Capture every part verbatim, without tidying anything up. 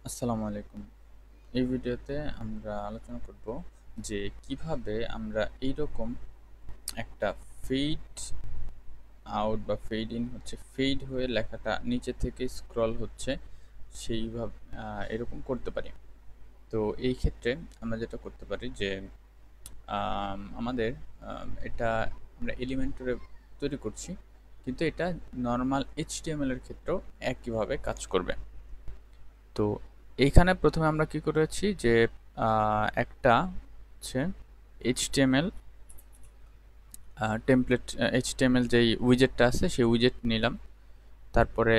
আসসালামু আলাইকুম। এই ভিডিওতে আমরা আলোচনা করব যে কিভাবে আমরা এইরকম একটা ফেড আউট বা ফেড ইন হচ্ছে ফেড হয়ে লেখাটা নিচে থেকে স্ক্রল হচ্ছে সেইভাবে আহ, এরকম করতে পারি। তো এই ক্ষেত্রে আমরা যেটা করতে পারি যে আম, আমাদের আম, এটা আমরা এলিমেন্টরে তৈরি করছি, কিন্তু এটা নর্মাল এইচটিএমএল এর ক্ষেত্রেও একইভাবে কাজ করবে। তো এইখানে প্রথমে আমরা কি করেছি যে আহ, একটা হচ্ছে এইচটিএমএল টেমপ্লেট, এইচটিএমএল যেই উইজেটটা আছে সেই উইজেট নিলাম। তারপরে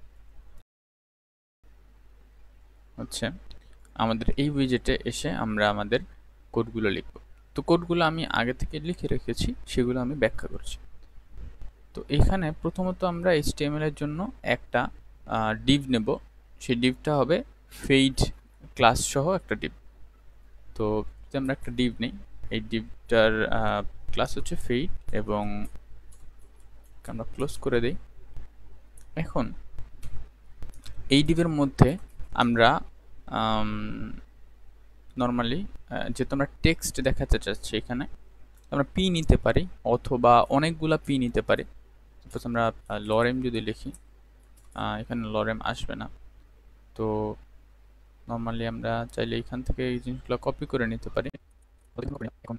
হচ্ছে আমাদের এই উইজেটে এসে আমরা আমাদের কোডগুলো লিখব। তো কোডগুলো আমি আগে থেকে লিখে রেখেছি, সেগুলো আমি ব্যাখ্যা করছি। তো এখানে প্রথমত আমরা এইচটিএমএল এর জন্য একটা ডিভ নেব। সেই ডিভটা হবে ফেইড ক্লাস সহ একটা ডিভ। তো যদি আমরা একটা ডিভ নিই, এই ডিভটার ক্লাস হচ্ছে ফেইড এবং আমরা ক্লোজ করে দিই। এখন এই ডিভের মধ্যে আমরা নর্মালি যেহেতু আমরা টেক্সট দেখাতে চাচ্ছি, এখানে আমরা পি নিতে পারি অথবা অনেকগুলা পি নিতে পারি। সাপোজ আমরা লরেম যদি লিখি, আহ, এখানে লরেম আসবে না। তো নর্মালি আমরা চাইলে এখান থেকে এই জিনিসগুলো কপি করে নিতে পারি। এখন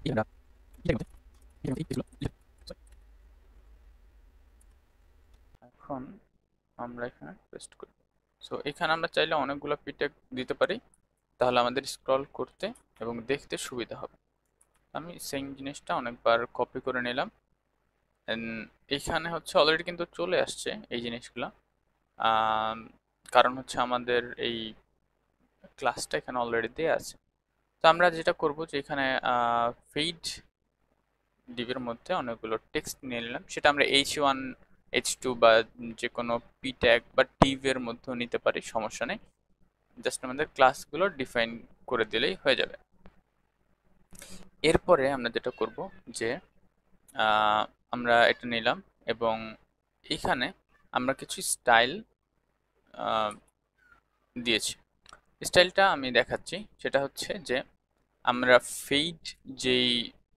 এখন আমরা এখানে পেস্ট করি। সো এখানে আমরা চাইলে অনেকগুলো পি ট্যাগ দিতে পারি, তাহলে আমাদের স্ক্রল করতে এবং দেখতে সুবিধা হবে। আমি সেম জিনিসটা অনেকবার কপি করে নিলাম। এখানে হচ্ছে অলরেডি কিন্তু চলে আসছে এই জিনিসগুলো, কারণ হচ্ছে আমাদের এই ক্লাসটা এখানে অলরেডি দেওয়া আছে। তো আমরা যেটা করব যে এখানে ফিড ডিভের মধ্যে অনেকগুলো টেক্সট নিয়ে নিলাম, সেটা আমরা এইচ ওয়ান এইচ টু বা যে কোনো পি ট্যাগ বা ডিভের মধ্যেও নিতে পারি, সমস্যা নেই। জাস্ট আমাদের ক্লাসগুলো ডিফাইন করে দিলেই হয়ে যাবে। এরপরে আমরা যেটা করব যে আমরা এটা নিলাম এবং এখানে আমরা কিছু স্টাইল দিয়েছি। স্টাইলটা আমি দেখাচ্ছি, সেটা হচ্ছে যে আমরা ফেড যেই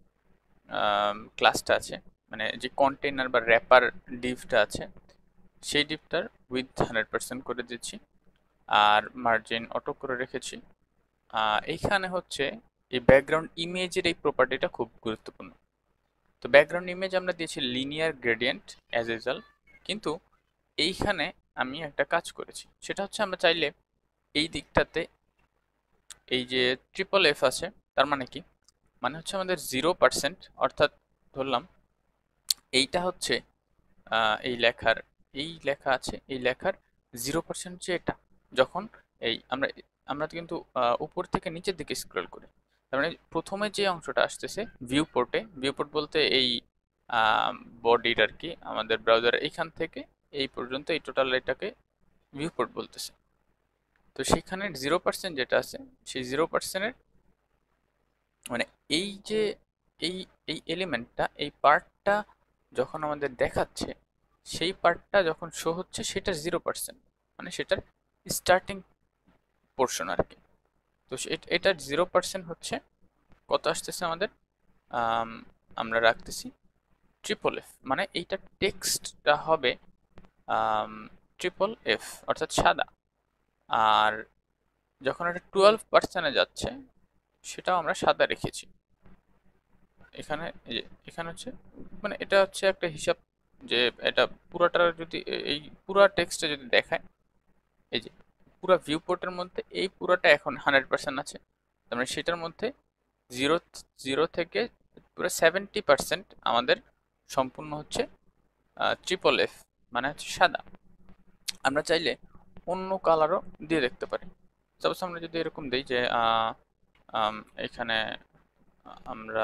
ক্লাসটা আছে, মানে যে কন্টেইনার বা র্যাপার ডিভটা আছে, সেই ডিভটার উইথ হান্ড্রেড পার্সেন্ট করে দিচ্ছি আর মার্জিন অটো করে রেখেছি। এইখানে হচ্ছে এই ব্যাকগ্রাউন্ড ইমেজের এই প্রপার্টিটা খুব গুরুত্বপূর্ণ। তো ব্যাকগ্রাউন্ড ইমেজ আমরা দিয়েছি লিনিয়ার গ্রেডিয়েন্ট অ্যাজ ইউজুয়াল, কিন্তু এইখানে আমি একটা কাজ করেছি, সেটা হচ্ছে আমরা চাইলে এই দিকটাতে এই যে ট্রিপল এফ আছে, তার মানে কি, মানে হচ্ছে আমাদের জিরো পার্সেন্ট, অর্থাৎ ধরলাম এইটা হচ্ছে এই লেখার, এই লেখা আছে, এই লেখার জিরো পার্সেন্ট হচ্ছে এটা। যখন এই আমরা আমরা কিন্তু উপর থেকে নিচের দিকে স্ক্রল করি, তার মানে প্রথমে যে অংশটা আসতেছে ভিউ পোর্টে, ভিউ পোর্ট বলতে এই বডির আর কি, আমাদের ব্রাউজার এইখান থেকে এই পর্যন্ত এই টোটাল এটাকে ভিউ পোর্ট বলতেছে। তো সেখানে জিরো পার্সেন্ট যেটা আছে, সেই জিরো পার্সেন্টের মানে এই যে এই এই এলিমেন্টটা, এই পার্টটা যখন আমাদের দেখাচ্ছে, সেই পার্টটা যখন শো হচ্ছে সেটা জিরো পার্সেন্ট, মানে সেটার স্টার্টিং পোর্শন আর কি। তো এটার জিরো পার্সেন্ট হচ্ছে কত আসতেছে আমাদের, আমরা রাখতেছি ট্রিপল এফ, মানে এইটা টেক্সটটা হবে ট্রিপল এফ অর্থাৎ সাদা। আর যখন এটা টুয়েলভ পার্সেন্টে যাচ্ছে, সেটাও আমরা সাদা রেখেছি। এখানে এই যে এখানে হচ্ছে, মানে এটা হচ্ছে একটা হিসাব যে এটা পুরাটা যদি এই পুরা টেক্সটটা যদি দেখায়, এই যে পুরা ভিউ পোর্টের মধ্যে এই পুরাটা এখন হান্ড্রেড পার্সেন্ট আছে, তার মানে সেটার মধ্যে জিরো জিরো থেকে পুরো সেভেন্টি পার্সেন্ট আমাদের সম্পূর্ণ হচ্ছে ট্রিপল এফ, মানে হচ্ছে সাদা। আমরা চাইলে অন্য কালারও দিয়ে দেখতে পারি। সাপোজ আমরা যদি এরকম দিই যে এখানে আমরা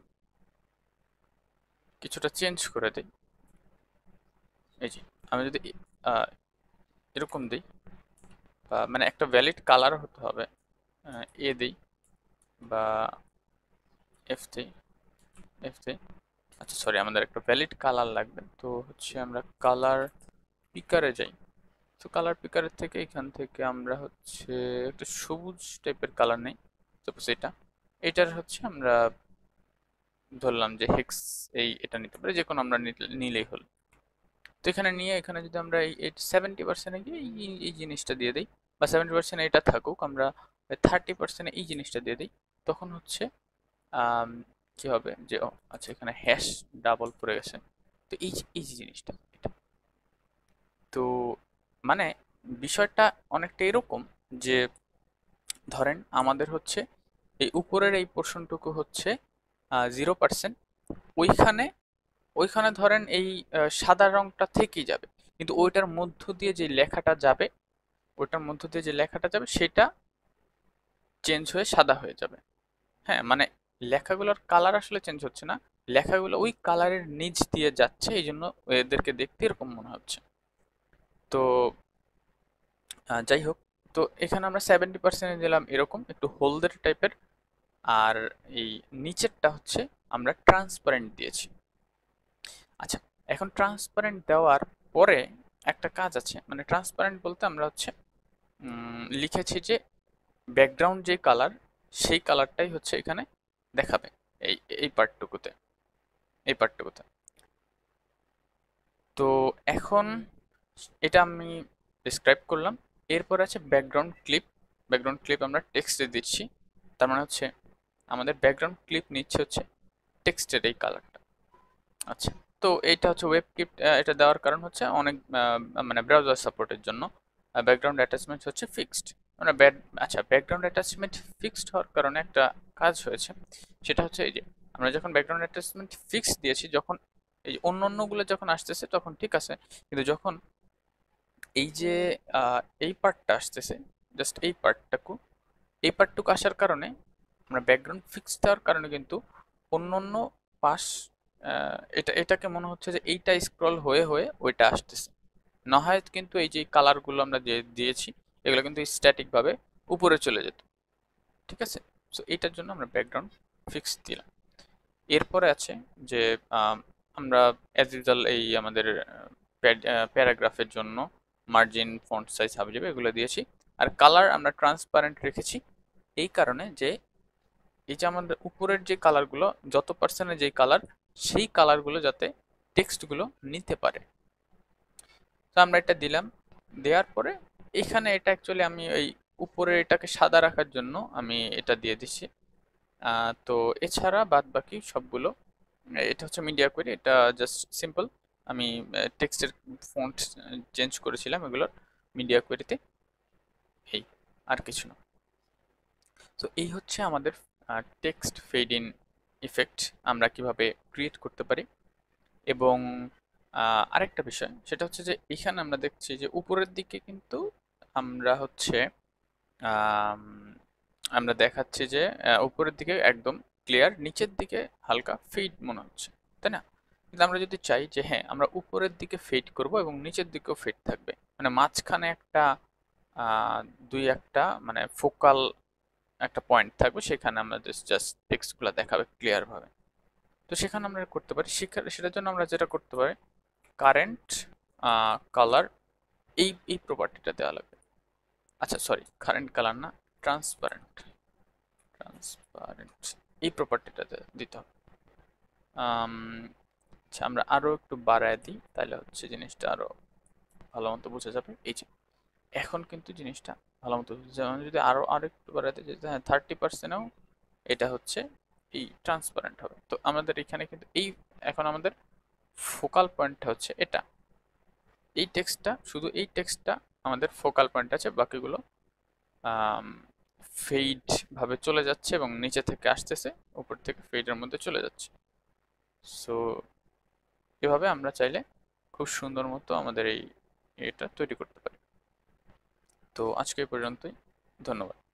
কিছুটা চেঞ্জ করে দিই, এই যে আমি যদি এরকম দিই, মানে একটা ভ্যালিড কালার হতে হবে, এ দিই বা এফ দিই, এফ দিই। আচ্ছা সরি, আমাদের একটা ভ্যালিড কালার লাগবে, তো হচ্ছে আমরা কালার পিকারে যাই। তো কালার পিকারের থেকে এখান থেকে আমরা হচ্ছে একটা সবুজ টাইপের কালার নেই, সাপোজ এটা, এটার হচ্ছে আমরা ধরলাম যে হেক্স, এই এটা নিতে পারি, যে কোনো আমরা নিলে- নিলেই হলো। তো এখানে নিয়ে এখানে যদি আমরা এই সেভেন্টি পার্সেন্টে গিয়ে এই এই জিনিসটা দিয়ে দিই, বা সেভেন্টি পার্সেন্ট এটা থাকুক, আমরা থার্টি পার্সেন্টে এই জিনিসটা দিয়ে দিই, তখন হচ্ছে আম, কি হবে যে ও আচ্ছা এখানে হ্যাশ ডাবল পড়ে গেছে। তো এই যে এই যে জিনিসটা এটা, তো মানে বিষয়টা অনেকটা এরকম যে ধরেন আমাদের হচ্ছে এই উপরের এই পোর্শনটুকু হচ্ছে জিরো পার্সেন্ট, ওইখানে ওইখানে ধরেন এই আহ, সাদা রংটা থেকেই যাবে, কিন্তু ওইটার মধ্য দিয়ে যে লেখাটা যাবে, ওইটার মধ্য দিয়ে যে লেখাটা যাবে সেটা চেঞ্জ হয়ে সাদা হয়ে যাবে। হ্যাঁ, মানে লেখাগুলোর কালার আসলে চেঞ্জ হচ্ছে না, লেখাগুলো ওই কালারের নিচ দিয়ে যাচ্ছে, এই জন্য এদেরকে দেখতে এরকম মনে হচ্ছে। তো আহ, যাই হোক, তো এখানে আমরা সেভেন্টি পার্সেন্ট দিলাম এরকম একটু হলদের টাইপের, আর এই নিচেরটা হচ্ছে আমরা ট্রান্সপারেন্ট দিয়েছি। আচ্ছা, এখন ট্রান্সপারেন্ট দেওয়ার পরে একটা কাজ আছে, মানে ট্রান্সপারেন্ট বলতে আমরা হচ্ছে উম, লিখেছি যে ব্যাকগ্রাউন্ড যে কালার, সেই কালারটাই হচ্ছে এখানে দেখাবে এই এই পার্টটুকুতে, এই পার্টটুকুতে। তো এখন এটা আমি ডিসক্রাইব করলাম। এরপর আছে ব্যাকগ্রাউন্ড ক্লিপ। ব্যাকগ্রাউন্ড ক্লিপ আমরা টেক্সটে দিচ্ছি, তার মানে হচ্ছে আমাদের ব্যাকগ্রাউন্ড ক্লিপ নিচ্ছে হচ্ছে টেক্সটের এই কালারটা। আচ্ছা, তো এইটা হচ্ছে ওয়েব ক্লিপ, এটা দেওয়ার কারণ হচ্ছে অনেক আহ, মানে ব্রাউজার সাপোর্টের জন্য ব্যাকগ্রাউন্ড অ্যাটাচমেন্ট হচ্ছে ফিক্সড, মানে ব্যাড। আচ্ছা, ব্যাকগ্রাউন্ড অ্যাটাচমেন্ট ফিক্সড হওয়ার কারণে একটা কাজ হয়েছে, সেটা হচ্ছে এই যে আমরা যখন ব্যাকগ্রাউন্ড অ্যাটাচমেন্ট ফিক্স দিয়েছি, যখন এই যে অন্য অন্যগুলো যখন আসতেছে তখন ঠিক আছে, কিন্তু যখন এই যে আহ, এই পার্টটা আসতেছে, জাস্ট এই পার্টটাকু, এই পার্টটুকু আসার কারণে আমরা ব্যাকগ্রাউন্ড ফিক্স দেওয়ার কারণে কিন্তু অন্য অন্য পাশ এটা এটাকে মনে হচ্ছে যে এইটা স্ক্রল হয়ে হয়ে ওইটা আসতেছে, না হয় কিন্তু এই যে কালারগুলো আমরা যে দিয়েছি এগুলো কিন্তু স্ট্যাটিক ভাবে উপরে চলে যেত। ঠিক আছে, সো এইটার জন্য আমরা ব্যাকগ্রাউন্ড ফিক্স দিলাম। এরপরে আছে যে আম, আমরা অ্যাজ ইউজাল এই আমাদের প্যারাগ্রাফের জন্য মার্জিন, ফন্ট সাইজ, হাবিজাবি এগুলো দিয়েছি। আর কালার আমরা ট্রান্সপারেন্ট রেখেছি এই কারণে যে এই যে আমাদের উপরের যে কালারগুলো, যত পার্সেন্টের যে কালার, সেই কালারগুলো যাতে টেক্সটগুলো নিতে পারে। তো আমরা এটা দিলাম, দেওয়ার পরে এখানে এটা অ্যাকচুয়ালি আমি এই উপরে এটাকে সাদা রাখার জন্য আমি এটা দিয়ে দিচ্ছি। আহ, তো এছাড়া বাদ বাকি সবগুলো, এটা হচ্ছে মিডিয়া কোয়েরি, এটা জাস্ট সিম্পল, আমি টেক্সটের ফন্ট চেঞ্জ করেছিলাম এগুলোর মিডিয়া কোয়েরিতে, এই, আর কিছু না। তো এই হচ্ছে আমাদের টেক্সট ফেড ইন ইফেক্ট আমরা কিভাবে ক্রিয়েট করতে পারি। এবং আহ, আরেকটা বিষয় সেটা হচ্ছে যে এখানে আমরা দেখছি যে উপরের দিকে কিন্তু আমরা হচ্ছে আম, আমরা দেখাচ্ছি যে আহ, উপরের দিকে একদম ক্লিয়ার, নিচের দিকে হালকা ফেড মনে হচ্ছে, তাই না? কিন্তু আমরা যদি চাই যে হ্যাঁ আমরা উপরের দিকে ফেড করব এবং নিচের দিকেও ফেড থাকবে, মানে মাঝখানে একটা আহ, দুই একটা মানে ফোকাল একটা পয়েন্ট থাকবে, সেখানে আমাদের জাস্ট টেক্সটগুলো দেখাবে ক্লিয়ার ভাবে। তো সেখানে আমরা করতে পারি, সেখানে সেটার জন্য আমরা যেটা করতে পারি, কারেন্ট কালার, এই এই প্রপার্টিটা দেওয়া লাগবে। আচ্ছা সরি, কারেন্ট কালার না, ট্রান্সপারেন্ট, ট্রান্সপারেন্ট এই প্রপার্টিটা দিতে হবে। আম, আচ্ছা, আমরা আরো একটু বাড়ায় দিই, তাহলে হচ্ছে জিনিসটা আরো ভালো মতো বোঝা যাবে। এই যে এখন কিন্তু জিনিসটা ভালো মতো বোঝা যাবে। আমি যদি আরো আরো একটু বাড়াতে চাই, হ্যাঁ থার্টি পার্সেন্টও এটা হচ্ছে এই ট্রান্সপারেন্ট হবে। তো আমাদের এখানে কিন্তু এই এখন আমাদের ফোকাল পয়েন্টটা হচ্ছে এটা, এই টেক্সটটা, শুধু এই টেক্সটটা আমাদের ফোকাল পয়েন্ট আছে, বাকিগুলো ফেড ভাবে চলে যাচ্ছে এবং নিচে থেকে আসতেছে, উপর থেকে ফেডের মধ্যে চলে যাচ্ছে। সো এভাবে আমরা চাইলে খুব সুন্দর মতো আমাদের এই এটা তৈরি করতে পারি। তো আজকে এই পর্যন্তই, ধন্যবাদ।